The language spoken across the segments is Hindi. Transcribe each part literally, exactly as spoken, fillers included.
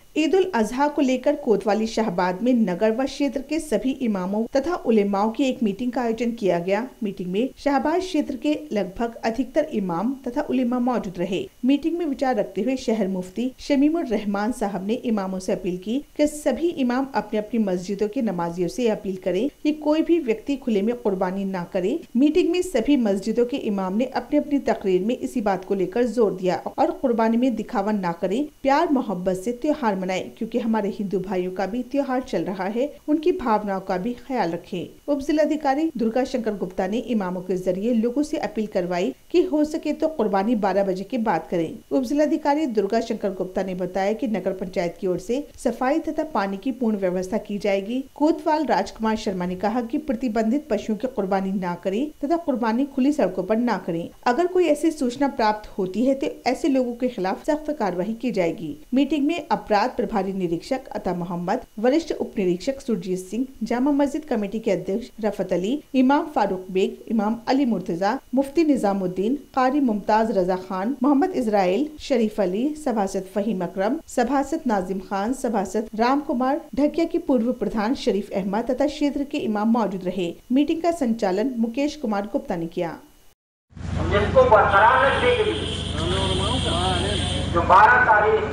ईद उल अजहा को लेकर कोतवाली शाहबाद में नगर व क्षेत्र के सभी इमामों तथा उलेमाओं की एक मीटिंग का आयोजन किया गया। मीटिंग में शाहबाद क्षेत्र के लगभग अधिकतर इमाम तथा उलेमा मौजूद रहे। मीटिंग में विचार रखते हुए शहर मुफ्ती शमीमुर रहमान साहब ने इमामों से अपील की कि सभी इमाम अपने अपनी मस्जिदों के नमाजियों से अपील करें कि कोई भी व्यक्ति खुले में कुर्बानी न करे। मीटिंग में सभी मस्जिदों के इमाम ने अपनी अपनी तकरीर में इसी बात को लेकर जोर दिया और कुर्बानी में दिखावा न करें, प्यार मोहब्बत से त्योहार मनाएं, क्योंकि हमारे हिंदू भाइयों का भी त्योहार चल रहा है, उनकी भावनाओं का भी ख्याल रखें। उप जिलाधिकारी दुर्गा शंकर गुप्ता ने इमामों के जरिए लोगों से अपील करवाई कि हो सके तो कुर्बानी बारह बजे के बाद करें। उप जिलाधिकारी दुर्गा शंकर गुप्ता ने बताया कि नगर पंचायत की ओर से सफाई तथा पानी की पूर्ण व्यवस्था की जाएगी। कोतवाल राजकुमार शर्मा ने कहा कि प्रतिबंधित पशुओं की कुर्बानी न करें तथा कुर्बानी खुली सड़कों पर न करें। अगर कोई ऐसी सूचना प्राप्त होती है तो ऐसे लोगों के खिलाफ सख्त कार्रवाई की जाएगी। मीटिंग में अपराध प्रभारी निरीक्षक अता मोहम्मद, वरिष्ठ उप निरीक्षक सुरजीत सिंह, जामा मस्जिद कमेटी के अध्यक्ष रफत अली, इमाम फारूक बेग, इमाम अली मुर्तजा, मुफ्ती निजामुद्दीन, कारी मुमताज रजा खान, मोहम्मद इजराइल, शरीफ अली, सभासद फहीम अकरम, सभासद नाजिम खान, सभासद राम कुमार, ढकिया के पूर्व प्रधान शरीफ अहमद तथा क्षेत्र के इमाम मौजूद रहे। मीटिंग का संचालन मुकेश कुमार गुप्ता ने किया। जिसको बरकरार रखने के लिए जो बारह तारीख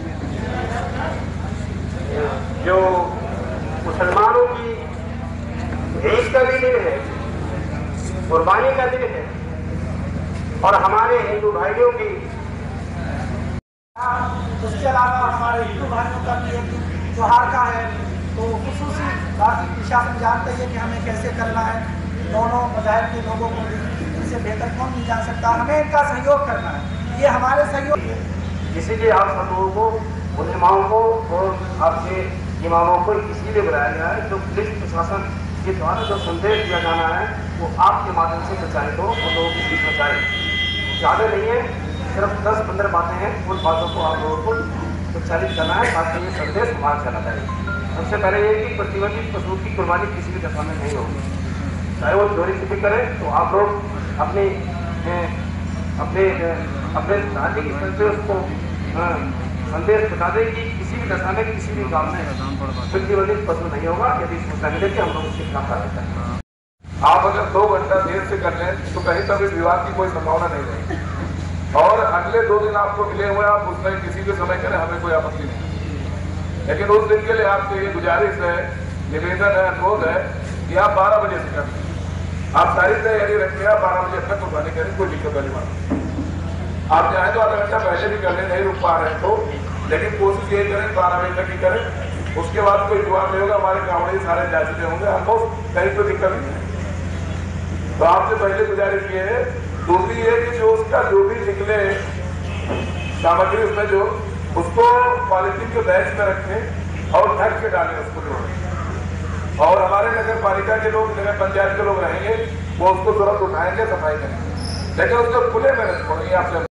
जो मुसलमानों की ईद का भी दिन है, कुर्बानी का दिन है और हमारे हिंदू भाइयों की, उसके अलावा हमारे हिंदू भाइयों का भी एक त्योहार का है, तो खुसूसी बाकी प्रशासन जानते हैं कि हमें कैसे करना है। दोनों मज़ाहिब के लोगों को इससे बेहतर कौन नहीं जान सकता, हमें इनका सहयोग करना है, ये हमारे सहयोग। इसीलिए आप सब लोगों को, उलेमाओं को और आपके इमामों को इसीलिए बुलाया गया है, जो पुलिस प्रशासन के द्वारा जो संदेश दिया जाना है वो आपके माध्यम से प्रचारित हो और लोगों की बीच में जाए। ज़्यादा नहीं है, सिर्फ दस पंद्रह बातें हैं, उन बातों को आप लोगों को प्रचारित करना है ताकि ये संदेश बाहर चला जाए। सबसे पहले ये कि प्रतिबंधित पशु की कुर्बानी किसी भी दशा में नहीं होगी, चाहे वो चोरी से भी करें। तो आप लोग अपने अपने अपने धार्मिक स्थल से उसको संदेश बता दें कि किसी भी दशा में किसी भी गांव में प्रतिबंधित पशु नहीं होगा। यदि सूचना मिले कि हम लोग उसके खिलाफ कार्रवाई करें। आप अगर दो घंटा देर से कर लें तो कहीं तभी विवाद की कोई संभावना नहीं रहेगी और अगले दो दिन आपको मिले हुए आप उसमें किसी भी समय करें, हमें कोई आपत्ति नहीं। लेकिन उस दिन के लिए आपसे ये गुजारिश है, निवेदन है, अनुरोध है कि आप बारह बजे से करें। आप तारीख तैयारी रखें, आप बारह बजे तक कुर्बानी करें, कोई दिक्कत वाली बात नहीं। आप चाहें तो आधा घंटा पहले भी कर लें, नहीं रुक पा रहे हैं तो, लेकिन कोशिश यही करें बारह बजे तक ही करें। उसके बाद कोई विवाद नहीं होगा, हमारे कांवड़े सारे जा चुके होंगे, हमको कहीं कोई दिक्कत नहीं है। तो आपसे पहले गुजारिश ये है। दूसरी ये कि जो उसका जो भी निकले सामग्री उसमें जो उसको पॉलिथीन के बैग्स में रखें और ढक के डालें उसको जोड़ें। और हमारे नगर पालिका के लोग, नगर पंचायत के लोग रहेंगे, वो उसको तुरंत उठाएंगे, सफाई करेंगे, लेकिन उसको खुले में नहीं छोड़ेंगे। आपसे